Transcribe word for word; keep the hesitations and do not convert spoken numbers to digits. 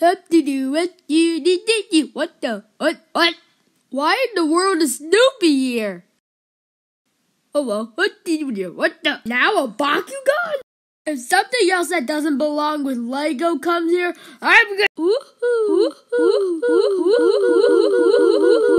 Up to do what you did, did you? What the? What? What? Why in the world is Snoopy here? Oh well, what did you do? What the? Now a Bakugan? If something else that doesn't belong with Lego comes here, I'm gonna. Ooh, ooh, ooh, ooh, ooh, ooh, ooh, ooh.